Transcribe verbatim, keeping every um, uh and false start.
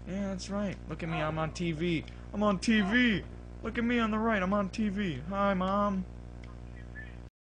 Yeah, that's right. Look at me, I'm on T V. I'm on T V! Look at me on the right, I'm on T V. Hi, Mom.